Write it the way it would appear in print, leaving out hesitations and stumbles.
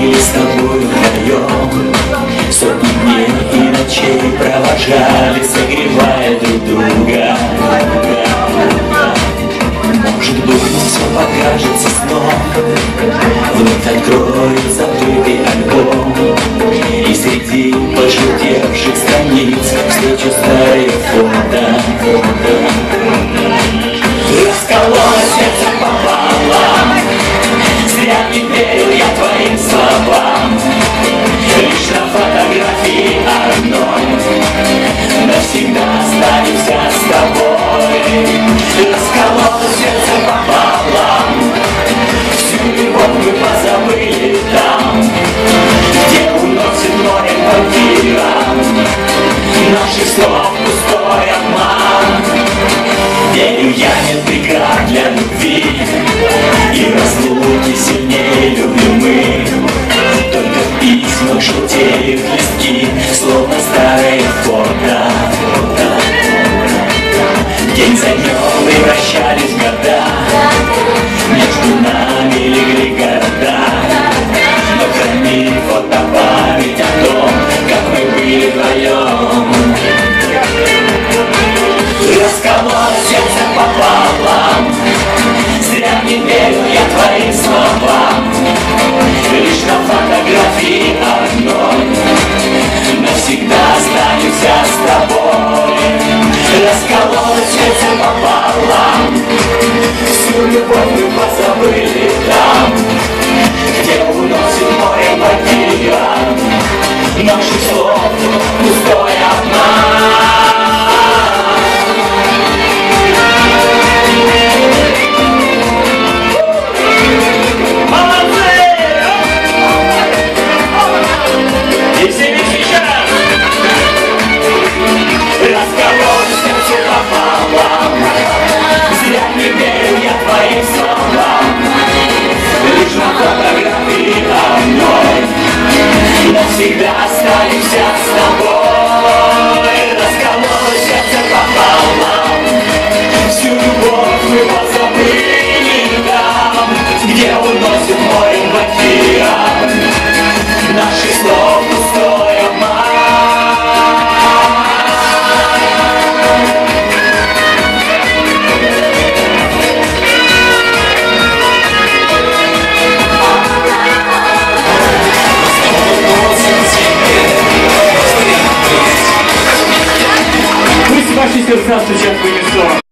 были с тобой вдвоем, сотни дней и ночей провожали, согревая друг друга. Может быть, все покажется сном, вновь открою забытый альбом, и среди пожелтевших страниц встречу старые фото. Раскололось сердце пополам, зря не верил я твоим словам. Лишь на фотографии одной навсегда останемся с тобой. Раскололось сердце пополам, всю любовь мы позабыли там, где уносит море вампира наших слов пустой обман. Верю я, нет преград для любви, и разлуки сильнее люблю мы. Только в письмах желтеют листки, словно старые фото. День за днем превращались в года, между нами легли города, но хранит фотопамять о том, как мы были вдвоем. Раскололось сердце пополам, зря не верю я твоим словам. Лишь на фотографии одной навсегда останемся с тобой. Раскололось сердце пополам, всю любовь мы позабыли там, где уносит море вампира наших слов пустой обман. Навсегда останемся с тобой. Раскололось сердце пополам, всю любовь мы позабыли там, где уносит море вампира наших слов пустой обман. Ваши сердца стучат в унисон.